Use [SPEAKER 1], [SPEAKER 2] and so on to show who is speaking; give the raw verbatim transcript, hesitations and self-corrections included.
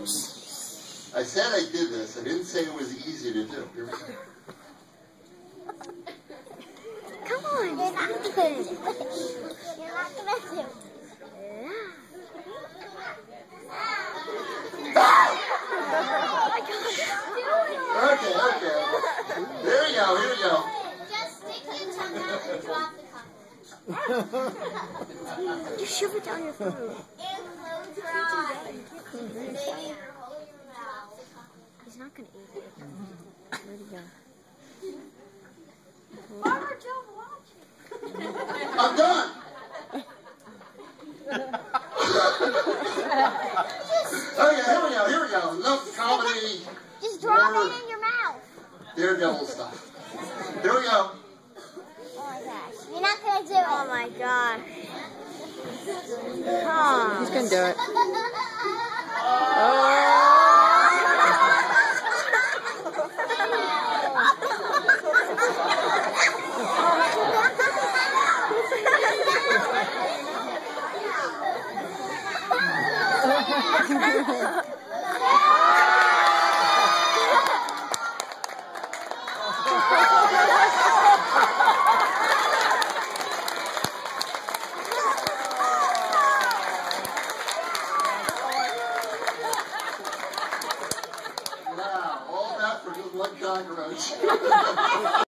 [SPEAKER 1] I said I did this. I didn't say it was easy to do. Here we go.
[SPEAKER 2] Come on, you're not good. You're not gonna do it.
[SPEAKER 1] Okay, okay. Here we go, here we go.
[SPEAKER 2] Just stick your tongue out and drop the condom. Just shove it down your throat. And close your eyes. He's not going to eat it. Where'd he go? Farmer Joe, watch.
[SPEAKER 1] I'm done. Okay, here we go, here we go. Enough comedy.
[SPEAKER 2] Just drop it in your mouth.
[SPEAKER 1] Daredevil stuff. Here we go.
[SPEAKER 2] Oh my gosh. You're not going to do it. Oh my gosh. Huh.
[SPEAKER 3] He's going to do it.
[SPEAKER 1] Wow, all that for just one cockroach.